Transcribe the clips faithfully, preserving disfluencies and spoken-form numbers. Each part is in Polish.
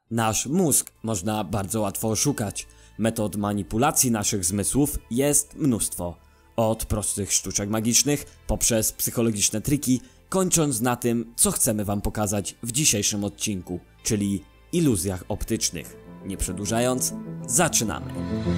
Nasz mózg można bardzo łatwo oszukać. Metod manipulacji naszych zmysłów jest mnóstwo. Od prostych sztuczek magicznych, poprzez psychologiczne triki, kończąc na tym, co chcemy wam pokazać w dzisiejszym odcinku, czyli iluzjach optycznych. Nie przedłużając, zaczynamy!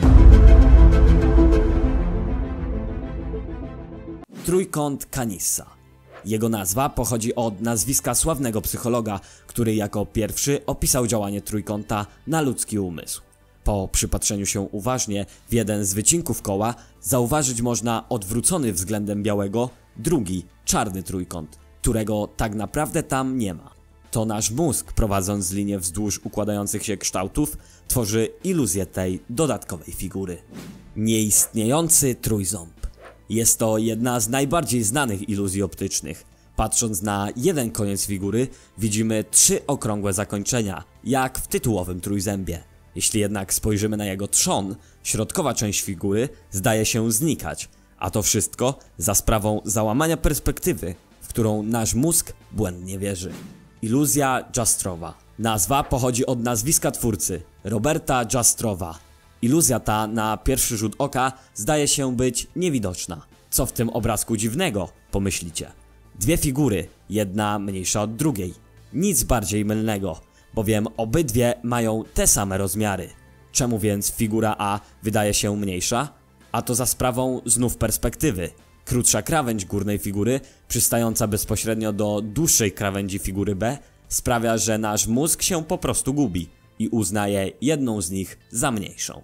Trójkąt Canissa. Jego nazwa pochodzi od nazwiska sławnego psychologa, który jako pierwszy opisał działanie trójkąta na ludzki umysł. Po przypatrzeniu się uważnie w jeden z wycinków koła zauważyć można odwrócony względem białego drugi, czarny trójkąt, którego tak naprawdę tam nie ma. To nasz mózg, prowadząc linię wzdłuż układających się kształtów, tworzy iluzję tej dodatkowej figury. Nieistniejący trójząb. Jest to jedna z najbardziej znanych iluzji optycznych. Patrząc na jeden koniec figury, widzimy trzy okrągłe zakończenia, jak w tytułowym trójzębie. Jeśli jednak spojrzymy na jego trzon, środkowa część figury zdaje się znikać, a to wszystko za sprawą załamania perspektywy, w którą nasz mózg błędnie wierzy. Iluzja Jastrowa. Nazwa pochodzi od nazwiska twórcy, Roberta Jastrowa. Iluzja ta na pierwszy rzut oka zdaje się być niewidoczna. Co w tym obrazku dziwnego, pomyślicie? Dwie figury, jedna mniejsza od drugiej. Nic bardziej mylnego, bowiem obydwie mają te same rozmiary. Czemu więc figura A wydaje się mniejsza? A to za sprawą znów perspektywy. Krótsza krawędź górnej figury, przystająca bezpośrednio do dłuższej krawędzi figury B, sprawia, że nasz mózg się po prostu gubi i uznaje jedną z nich za mniejszą.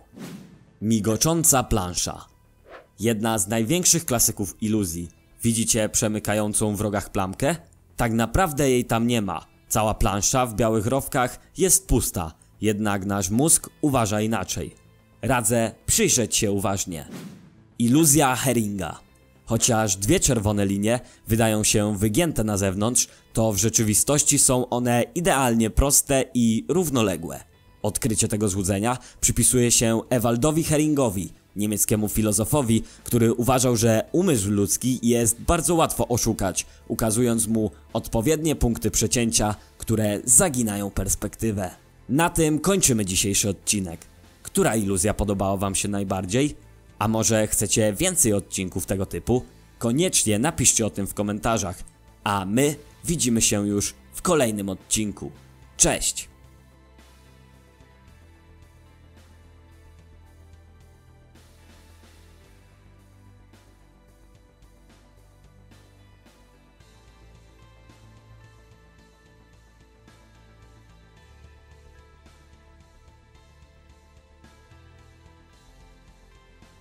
Migocząca plansza. Jedna z największych klasyków iluzji. Widzicie przemykającą w rogach plamkę? Tak naprawdę jej tam nie ma. Cała plansza w białych rowkach jest pusta, jednak nasz mózg uważa inaczej. Radzę przyjrzeć się uważnie. Iluzja Heringa. Chociaż dwie czerwone linie wydają się wygięte na zewnątrz, to w rzeczywistości są one idealnie proste i równoległe. Odkrycie tego złudzenia przypisuje się Ewaldowi Heringowi, niemieckiemu filozofowi, który uważał, że umysł ludzki jest bardzo łatwo oszukać, ukazując mu odpowiednie punkty przecięcia, które zaginają perspektywę. Na tym kończymy dzisiejszy odcinek. Która iluzja podobała wam się najbardziej? A może chcecie więcej odcinków tego typu? Koniecznie napiszcie o tym w komentarzach, a my widzimy się już w kolejnym odcinku. Cześć!